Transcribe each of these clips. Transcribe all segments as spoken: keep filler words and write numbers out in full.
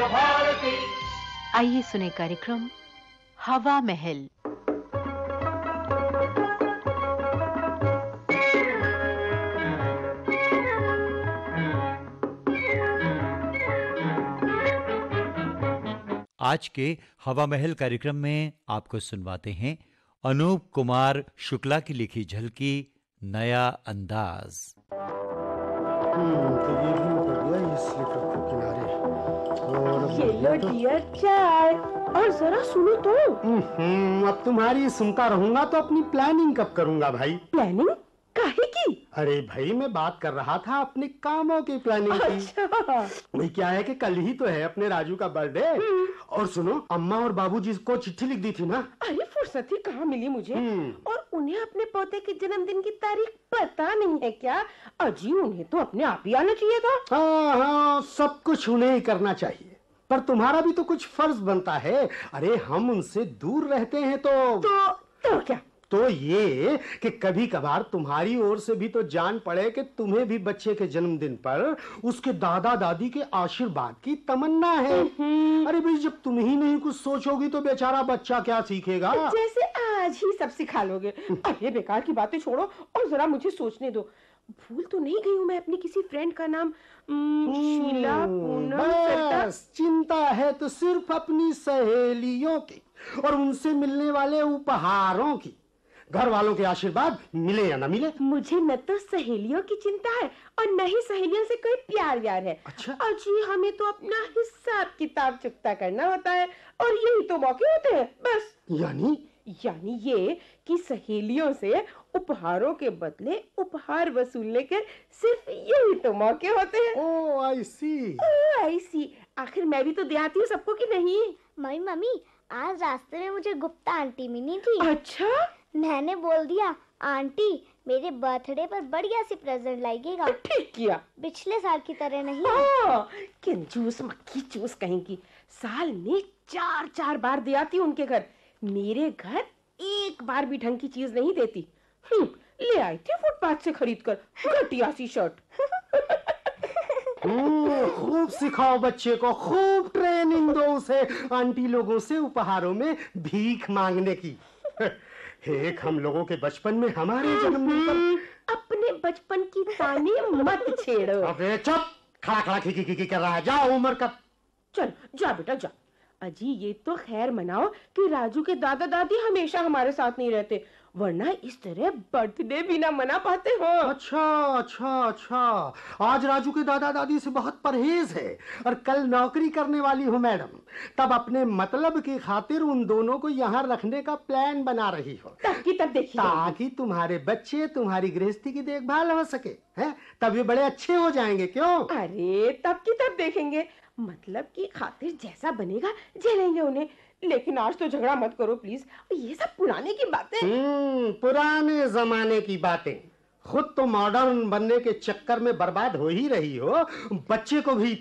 भारती। आइए सुने कार्यक्रम हवा महल। आज के हवा महल कार्यक्रम में आपको सुनवाते हैं अनूप कुमार शुक्ला की लिखी झलकी नया अंदाज। तो ये भी ऊपर गया इस लेटर के किनारे। और ये लो डियर चाय, और जरा सुनो तो। हम्म, अब तुम्हारी सुनता रहूंगा तो अपनी प्लानिंग कब करूंगा भाई? प्लानिंग काहे की? अरे भाई मैं बात कर रहा था अपने कामों की प्लानिंग की। अच्छा। वही क्या है कि कल ही तो है अपने राजू का बर्थडे। और सुनो, अम्मा और बाबूजी को चिट्ठी लिख दी थी ना। अरे फुर्सत ही कहाँ मिली मुझे। और उन्हें अपने पोते के जन्मदिन की तारीख पता नहीं है क्या? अजी उन्हें तो अपने आप ही आना चाहिए था। हाँ हाँ, सब कुछ उन्हें ही करना चाहिए, पर तुम्हारा भी तो कुछ फर्ज बनता है। अरे हम उनसे दूर रहते हैं तो तो, तो क्या? तो ये कि कभी कभार तुम्हारी ओर से भी तो जान पड़े कि तुम्हें भी बच्चे के जन्मदिन पर उसके दादा दादी के आशीर्वाद की तमन्ना है। अरे भाई, जब तुम ही नहीं कुछ सोचोगी तो बेचारा बच्चा क्या सीखेगा? जैसे आज ही सब सिखा लोगे। अरे बेकार की बातें छोड़ो और जरा मुझे सोचने दो। भूल तो नहीं गई हूँ मैं अपनी किसी फ्रेंड का नाम? शीला, पूनम, बस चिंता है तो सिर्फ अपनी सहेलियों की और उनसे मिलने वाले उपहारों की। घर वालों के आशीर्वाद मिले या न मिले, मुझे न तो सहेलियों की चिंता है और न ही सहेलियों से कोई प्यार यार है। अच्छा। अजी हमें तो अपना हिसाब किताब चुकता करना होता है और यही तो मौके होते हैं बस। यानी यानी ये कि सहेलियों से उपहारों के बदले उपहार वसूलने के सिर्फ यही तो मौके होते हैं। ओह आई सी। ओह आई सी। आखिर मैं भी तो देती हूँ सबको कि नहीं? मम्मी मम्मी, आज रास्ते में मुझे गुप्ता आंटी मिली थी। अच्छा। मैंने बोल दिया, आंटी मेरे बर्थडे पर बढ़िया सी प्रेजेंट लाइएगा। ठीक किया। पिछले साल की तरह नहीं। हाँ, कंजूस मक्खी चूस कहेंगी। साल में चार चार बार दे आती उनके घर, मेरे घर एक बार भी ढंग की चीज नहीं देती। हम्म, ले आई थी फुटपाथ से खरीद कर घटिया सी शर्ट। खूब सिखाओ बच्चे को, खूब ट्रेनिंग दो उसे आंटी लोगों से उपहारों में भीख मांगने की। एक हम लोगों के बचपन में हमारे जन्मदिन पर अपने बचपन की ताने मत छेड़ो। अबे चुप, खड़ा खड़ा खी खी खी कर रहा है। जाओ उम्र का। चल जा बेटा जा। अजी ये तो खैर मनाओ कि राजू के दादा दादी हमेशा हमारे साथ नहीं रहते, वरना इस तरह बर्थडे भी ना मना पाते हो। अच्छा अच्छा अच्छा, आज राजू के दादा दादी से बहुत परहेज है और कल नौकरी करने वाली हूँ मैडम, तब अपने मतलब की खातिर उन दोनों को यहाँ रखने का प्लान बना रही हो। तब की तब देखिए, ताकि तुम्हारे बच्चे तुम्हारी गृहस्थी की देखभाल हो सके, हैं? तब ये बड़े अच्छे हो जाएंगे। क्यों? अरे तब की तब देखेंगे, मतलब की खातिर जैसा बनेगा झेलेंगे उन्हें। लेकिन आज तो झगड़ा मत करो प्लीज, ये सब पुराने की बातें। हम्म, पुराने जमाने की बातें। खुद तो मॉडर्न बनने के चक्कर में बर्बाद हो ही रही हो, बच्चे को भी।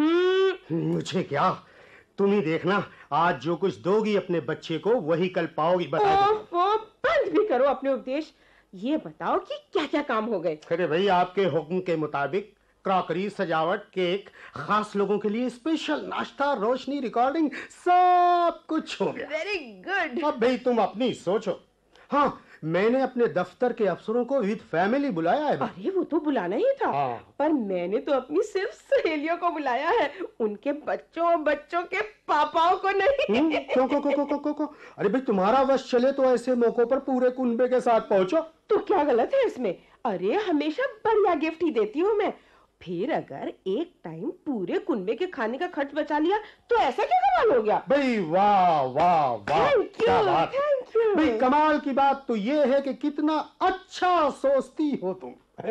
मुझे क्या, तुम ही देखना, आज जो कुछ दोगी अपने बच्चे को वही कल पाओगी। बता दो। बंद भी करो अपने उपदेश। ये बताओ कि क्या क्या काम हो गए? अरे भाई, आपके हुक्म के मुताबिक क्रॉकरी, सजावट, केक, खास लोगों के लिए स्पेशल नाश्ता, रोशनी, रिकॉर्डिंग, सब कुछ हो गया। Very good. अब भाई तुम अपनी सोचो। हाँ, मैंने अपने दफ्तर के अफसरों को विद फैमिली बुलाया है। अरे वो तो बुलाना ही था। हाँ। पर मैंने तो अपनी सिर्फ सहेलियों को बुलाया है, उनके बच्चों बच्चों के पापाओं को नहीं। क्यों क्यों क्यों क्यों क्यों? अरे भाई, तुम्हारा वश चले तो ऐसे मौकों पर पूरे कुनबे के साथ पहुंचो। तो क्या गलत है इसमें? अरे हमेशा बढ़िया गिफ्ट ही देती हूँ मैं। फिर अगर एक टाइम पूरे कुनबे के खाने का खर्च बचा लिया तो ऐसा क्या कमाल हो गया? भाई वाह वाह वाह, Thank you, क्या बात। thank you। भाई कमाल की बात तो ये है कि कितना अच्छा सोचती हो तुम।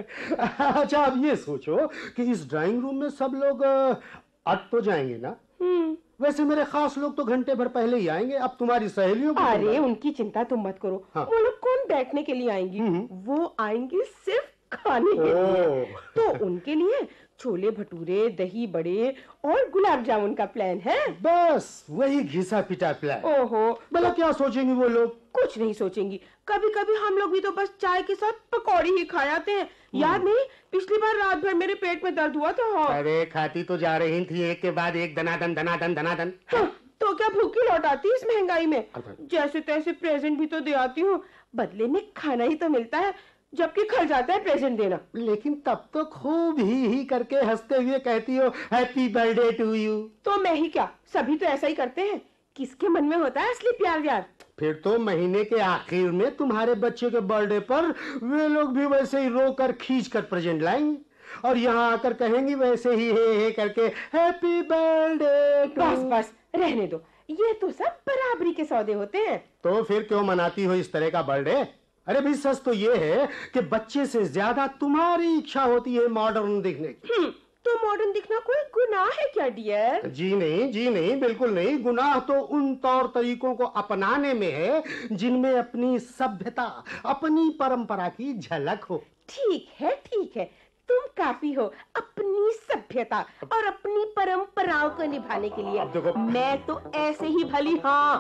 अच्छा, अब ये सोचो कि इस ड्राइंग रूम में सब लोग अट तो जाएंगे ना? वैसे मेरे खास लोग तो घंटे भर पहले ही आएंगे। अब तुम्हारी सहेलियों को, अरे उनकी चिंता तुम मत करो। हाँ। वो लोग कौन बैठने के लिए आएंगी? वो आएंगी सिर्फ खाने के लिए। तो उनके लिए छोले भटूरे, दही बड़े और गुलाब जामुन का प्लान है। बस वही घिसा पिटा प्लान। ओहो, भला क्या सोचेंगी वो लोग? कुछ नहीं सोचेंगी। कभी कभी हम लोग भी तो बस चाय के साथ पकौड़ी ही खा जाते हैं। याद नहीं, पिछली बार रात भर मेरे पेट में दर्द हुआ था। हाँ। अरे खाती तो जा रही थी एक के बाद एक, दनादन दनादन दनादन। हाँ, तो क्या भूखी लौट आती इस महंगाई में? जैसे तैसे प्रेजेंट भी तो दे आती हूँ, बदले में खाना ही तो मिलता है, जबकि खर्च जाता है प्रेजेंट देना। लेकिन तब तो खूब ही ही करके हंसते हुए कहती हो हैप्पी बर्थडे टू यू। तो मैं ही क्या, सभी तो ऐसा ही करते हैं। किसके मन में होता है असली प्यार व्यार? फिर तो महीने के आखिर में तुम्हारे बच्चे के बर्थडे पर वे लोग भी वैसे ही रोकर खींच कर प्रेजेंट लाएंगे और यहाँ आकर कहेंगी वैसे ही हे हे करके हैप्पी बर्थडे। बस बस रहने दो, ये तो सब बराबरी के सौदे होते हैं। तो फिर क्यों मनाती हो इस तरह का बर्थडे? अरे भी सच तो ये है कि बच्चे से ज्यादा तुम्हारी इच्छा होती है मॉडर्न दिखने की। तो मॉडर्न दिखना कोई गुनाह है क्या डियर? जी नहीं, जी नहीं, बिल्कुल नहीं। गुनाह तो उन तौर तरीकों को अपनाने में है जिनमें अपनी सभ्यता, अपनी परंपरा की झलक हो। ठीक है, ठीक है, तुम काफी हो अपनी सभ्यता और अपनी परंपराओं को निभाने के लिए। मैं तो ऐसे ही भली।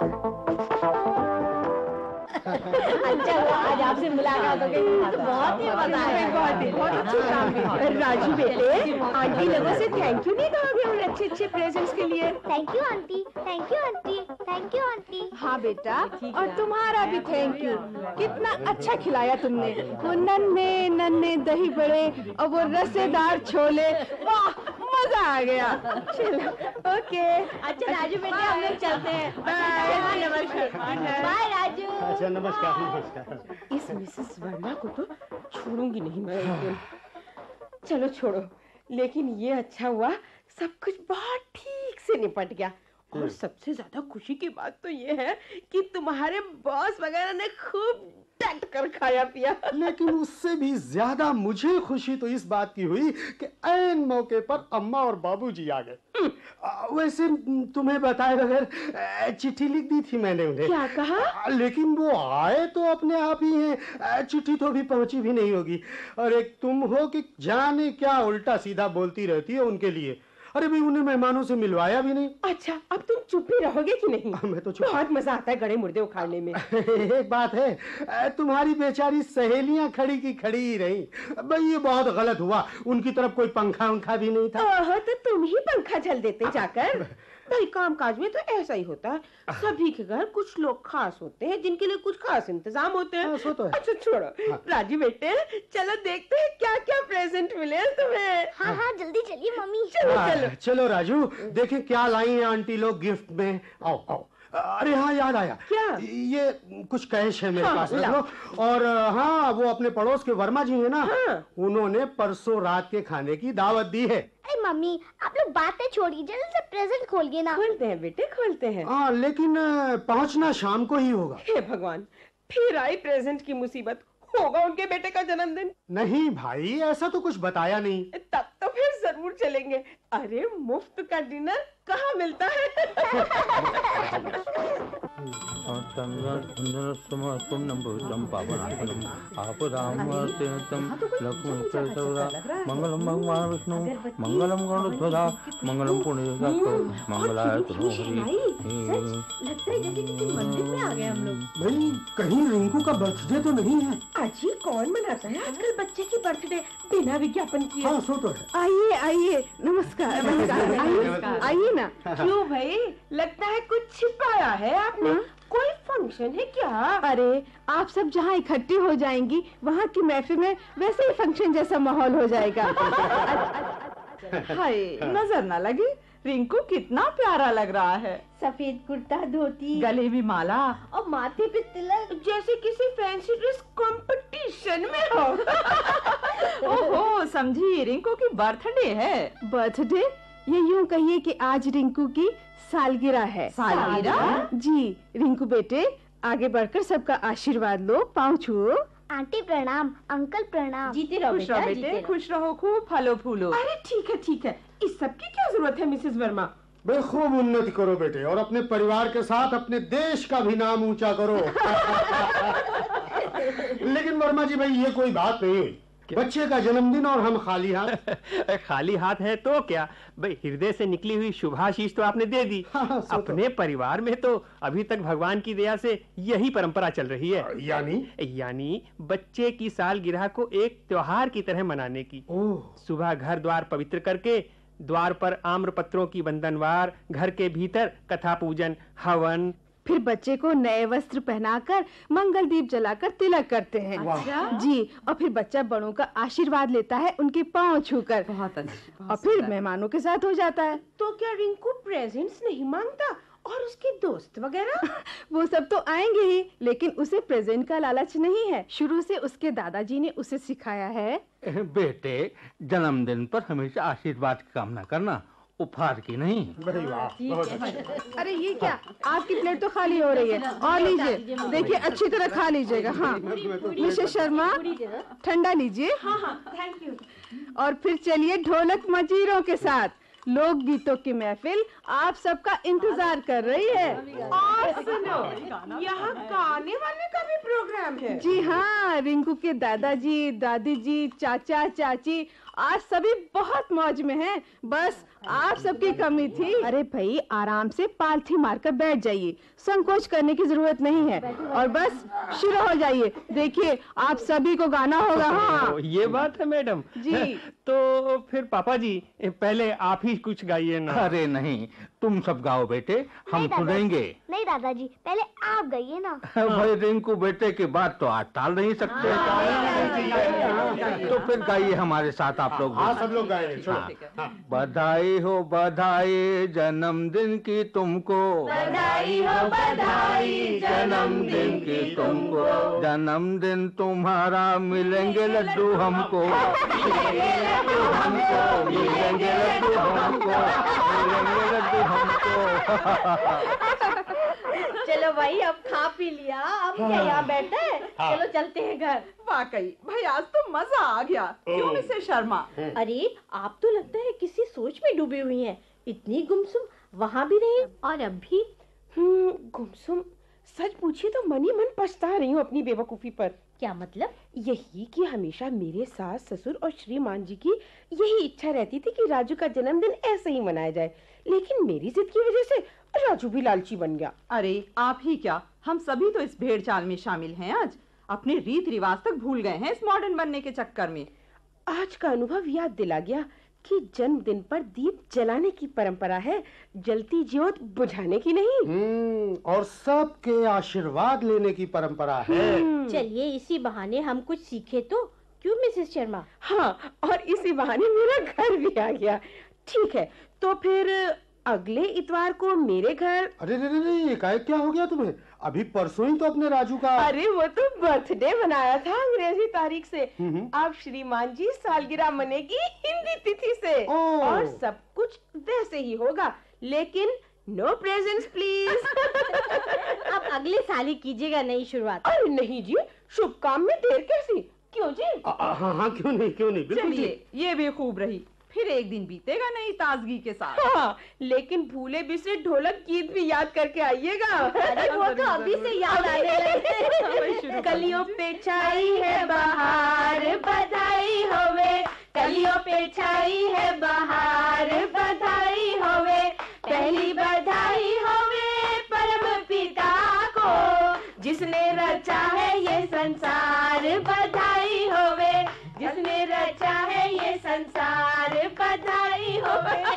हाँ अच्छा हुआ आज आपसे मुलाकात हो गई, बहुत ही मजा आया। बहुत ही बहुत अच्छी काम है। राजू बेटे, आंटी लोगों से थैंक यू नहीं कहोगे उन अच्छे अच्छे प्रेजेंट्स के लिए? Thank you aunty, thank you aunty, thank you aunty. हाँ बेटा, और तुम्हारा भी थैंक यू। कितना अच्छा खिलाया तुमने, वो नन्हे नन्हे दही बड़े और वो रसेदार छोले, वाह मजा आ गया। चलो ओके। अच्छा राजू बेटे, हम लोग चलते हैं। बाय। नमस्कार। बाय राजू। अच्छा नमस्कार नमस्कार। इस मिसेस वर्मा को तो छोड़ूंगी नहीं मैं एक दिन। चलो छोड़ो, लेकिन ये अच्छा हुआ सब कुछ बहुत ठीक से निपट गया। और सबसे ज्यादा खुशी की बात तो ये है कि तुम्हारे बॉस वगैरह ने खूब डट कर खाया पिया। लेकिन उससे भी ज्यादा मुझे खुशी तो इस बात की हुई कि ऐन मौके पर अम्मा और बाबूजी आ गए। वैसे तुम्हें बताए बगैर चिट्ठी लिख दी थी मैंने उन्हें। क्या कहा? लेकिन वो आए तो अपने आप ही हैं, चिट्ठी तो भी पहुंची भी नहीं होगी। और एक तुम हो कि जाने क्या उल्टा सीधा बोलती रहती है उनके लिए। अरे भाई उन्हें मेहमानों से मिलवाया भी नहीं। अच्छा, अब तुम चुप ही रहोगे कि नहीं? मैं तो चुप। बहुत मजा आता है गड़े मुर्दे उखाड़ने में। एक बात है, तुम्हारी बेचारी सहेलियां खड़ी की खड़ी ही रही। भाई ये बहुत गलत हुआ, उनकी तरफ कोई पंखा उंखा भी नहीं था। ओह, तो तुम ही पंखा झल देते जाकर। भाई काम काज में तो ऐसा ही होता है, सभी के घर कुछ लोग खास होते हैं जिनके लिए कुछ खास इंतजाम होते हैं। हाँ, तो है। अच्छा छोड़ो। हाँ। राजू बेटे, चलो देखते हैं क्या क्या प्रेजेंट मिले तुम्हें। हाँ हाँ जल्दी चलिए मम्मी। चलो हाँ, चलो चलो राजू, देखें क्या लाई हैं आंटी लोग गिफ्ट में। आओ आओ। अरे हाँ याद आया। क्या? ये कुछ कैश है मेरे हाँ, पास, रख लो। और हाँ, वो अपने पड़ोस के वर्मा जी है ना, हाँ। उन्होंने परसों रात के खाने की दावत दी है। अरे मम्मी, आप लोग बातें छोड़िए, जल्दी से प्रेजेंट खोलिए ना। खोलते हैं बेटे, खोलते हैं। हाँ, लेकिन पहुंचना शाम को ही होगा। हे भगवान, फिर आई प्रेजेंट की मुसीबत। होगा उनके बेटे का जन्मदिन? नहीं भाई, ऐसा तो कुछ बताया नहीं। तब तो फिर जरूर चलेंगे। अरे मुफ्त का डिनर कहाँ मिलता है? मंगलम भगवान विष्णु मंगलम गणध्वजा मंगलम पुण्य मंगलाय मंदिर में आ गए हम लोग। भाई कहीं रिंकू का बर्थडे तो नहीं है? अजी कौन मनाता है आजकल बच्चे की बर्थडे बिना विज्ञापन किए? हाँ सो तो है। आइए आइए, नमस्कार नमस्कार, आइए आइए ना। क्यों भाई, लगता है कुछ छिपाया है आपने? कोई फंक्शन है क्या? अरे आप सब जहाँ इकट्ठी हो जाएंगी वहाँ की महफिल में वैसे ही फंक्शन जैसा माहौल हो जाएगा। हाय, नजर न लगी, रिंकू कितना प्यारा लग रहा है। सफेद कुर्ता धोती, गले में माला और माथे पे तिलक, जैसे किसी फैंसी ड्रेस कंपटीशन में हो। ओहो, समझी रिंकू की बर्थडे है। बर्थडे? ये यूँ कहिए कि आज रिंकू की सालगिरह है। सालगिरह? जी। रिंकू बेटे, आगे बढ़कर सबका आशीर्वाद लो, पाँव छुओ। आंटी प्रणाम, अंकल प्रणाम। जीते रहो खुश रहो बेटे, खुश रहो, खूब फलो फूलो। अरे ठीक है ठीक है, इस सब की क्या जरूरत है मिसेस वर्मा? बे खूब उन्नति करो बेटे, और अपने परिवार के साथ अपने देश का भी नाम ऊंचा करो। लेकिन वर्मा जी भाई, ये कोई बात नहीं हुई बच्चे का जन्मदिन और हम खाली हाथ। खाली हाथ है तो क्या भाई, हृदय से निकली हुई शुभाशीष तो आपने दे दी। हाँ, सो तो। अपने परिवार में तो अभी तक भगवान की दया से यही परंपरा चल रही है। यानी यानी बच्चे की सालगिरह को एक त्योहार की तरह मनाने की। ओह, सुबह घर द्वार पवित्र करके द्वार पर आम्र पत्रों की बंधनवार, घर के भीतर कथा पूजन, हवन, फिर बच्चे को नए वस्त्र पहनाकर मंगल दीप जलाकर तिलक करते हैं। अच्छा? जी, और फिर बच्चा बड़ों का आशीर्वाद लेता है उनके पांव छूकर। बहुत अच्छा। और फिर मेहमानों के साथ हो जाता है। तो क्या रिंकू प्रेजेंट्स नहीं मांगता? और उसके दोस्त वगैरह? वो सब तो आएंगे ही, लेकिन उसे प्रेजेंट का लालच नहीं है। शुरू से उसके दादाजी ने उसे सिखाया है, बेटे जन्मदिन पर हमेशा आशीर्वाद की कामना करना, उपहार की नहीं। बड़ी वाह, बहुत अच्छा। अरे ये क्या, आपकी प्लेट तो खाली हो रही है, और लीजिए, देखिए अच्छी तरह खा लीजिएगा। हाँ मिसेस शर्मा, ठंडा लीजिए। हाँ हाँ, थैंक यू। और फिर चलिए ढोलक मजीरों के साथ लोक गीतों की महफिल आप सबका इंतजार कर रही है। और सुनो, यहाँ गाने वाले का भी प्रोग्राम है। जी हाँ, रिंकू के दादाजी, दादी जी, चाचा, चाची आज सभी बहुत मौज में हैं। बस आप सबकी कमी थी। अरे भाई आराम से पालथी मारकर बैठ जाइए, संकोच करने की जरूरत नहीं है, और बस शुरू हो जाइए। देखिए आप सभी को गाना होगा। हाँ ये बात है मैडम जी। तो फिर पापा जी पहले आप ही कुछ गाइए ना। अरे नहीं, तुम सब गाओ बेटे, हम नहीं दादाजी, सुनेंगे। नहीं दादाजी, पहले आप गाइए ना। भाई रिंकू बेटे की बात तो आज टाल नहीं सकते। तो फिर गाइए हमारे साथ आप लोग। हाँ सब लोग गाए। चलो। हाँ। बधाई हो बधाई जन्मदिन की तुमको, बधाई हो बधाई जन्मदिन की तुमको, जन्मदिन तुम्हारा मिलेंगे लड्डू हमको, मिलेंगे लड्डू हमको, मिलेंगे लड्डू हमको, मिलेंगे लड्डू हमको। चलो भाई अब खा पी लिया, अब क्या यहाँ बैठे हैं? चलो चलते हैं घर। वाकई भाई आज तो मजा आ गया। क्यों मिसेस शर्मा? अरे आप तो लगता है किसी सोच में डूबी हुई हैं। इतनी गुमसुम वहाँ भी नहीं और अब भी। हम्म, गुमसुम। सच पूछिए तो मन ही मन पछता रही हूँ अपनी बेवकूफी पर। क्या मतलब? यही कि हमेशा मेरे सास ससुर और श्रीमान जी की यही इच्छा रहती थी कि राजू का जन्मदिन ऐसे ही मनाया जाए, लेकिन मेरी जिद की वजह से राजू भी लालची बन गया। अरे आप ही क्या, हम सभी तो इस भेड़ चाल में शामिल हैं। आज अपने रीत रिवाज तक भूल गए हैं इस मॉडर्न बनने के चक्कर में। आज का अनुभव याद दिला गया कि जन्मदिन पर दीप जलाने की परंपरा है, जलती ज्योत बुझाने की नहीं। हम्म, और सबके आशीर्वाद लेने की परंपरा है। चलिए इसी बहाने हम कुछ सीखे तो। क्यों मिसेस शर्मा? हाँ, और इसी बहाने मेरा घर भी आ गया। ठीक है, तो फिर अगले इतवार को मेरे घर। अरे रे रे रे, ये काय क्या हो गया तुम्हें? अभी परसों ही तो अपने राजू का। अरे वो तो बर्थडे मनाया था अंग्रेजी तारीख से, अब श्रीमान जी सालगिरह मनेगी हिंदी तिथि से। ओह। और सब कुछ वैसे ही होगा, लेकिन नो प्रेजेंट्स प्लीज। अब अगले साल ही कीजिएगा नई शुरुआत। अरे नहीं जी, शुभ काम में देर कैसी? क्यों जी? आ, आ, हाँ हाँ क्यों नहीं, क्यों नहीं, बिल्कुल चलिए ठीक। ये भी खूब रही, फिर एक दिन बीतेगा नई ताजगी के साथ। हाँ, लेकिन भूले बिसरे ढोलक गीत भी याद करके आइएगा। अरे वो तो अभी से याद आने लगे। कलियों पे छाई है बहार, बधाई होवे। कलियों पे छाई है बहार, बधाई होवे। पहली बधाई होवे परम पिता को, जिसने रचा है ये संसार। बधाई होवे, जिसने रचा है ये संसार। बधाई होवे।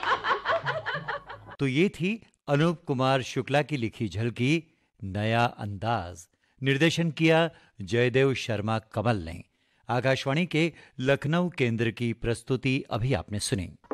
तो ये थी अनूप कुमार शुक्ला की लिखी झलकी नया अंदाज। निर्देशन किया जयदेव शर्मा कमल ने। आकाशवाणी के लखनऊ केंद्र की प्रस्तुति अभी आपने सुनी।